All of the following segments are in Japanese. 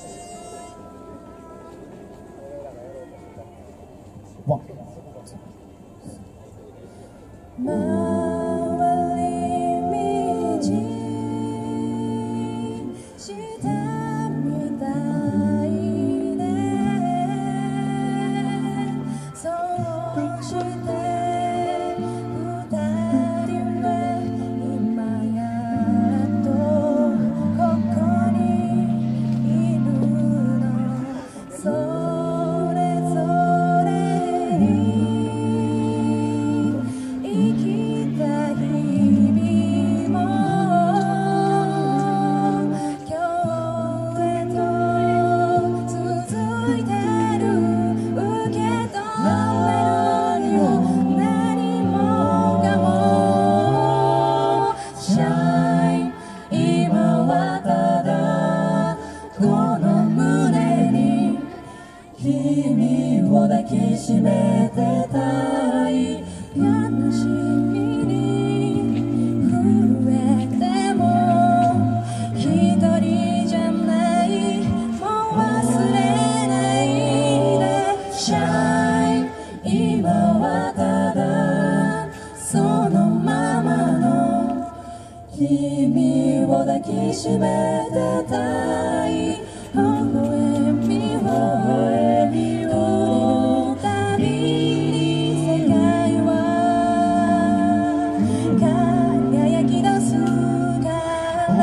ワン。回り道したみたいね。そうして二人は今やっとここにいるの。それぞれに生きた日々も今日へと続いてる。受け止めるよ何もかも。Shine 今はただこの胸に君を抱きしめてたい。悲しみに震えても一人じゃない。もう忘れないで Shine 今はただそのままの君を抱きしめてたい。微笑みをくれるたびに世界は輝き出すから。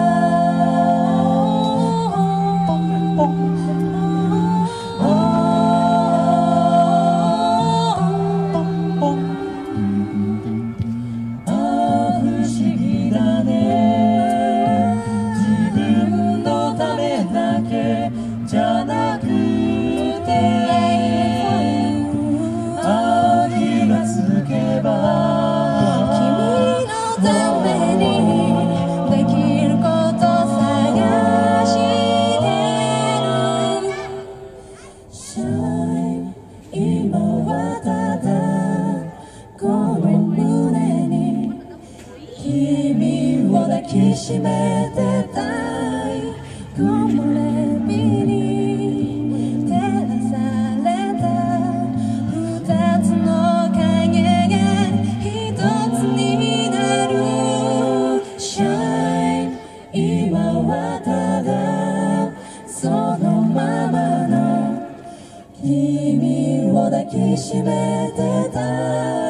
ああ不思議だね。自分のためだけじゃなくて、ああ気がつけば君のためにできること探してる。Shine 今はただこの胸に君を抱きしめてたい。木漏れ日に照らされた二つの影が一つになる。Shine 今はただそのままの君を抱きしめてたい。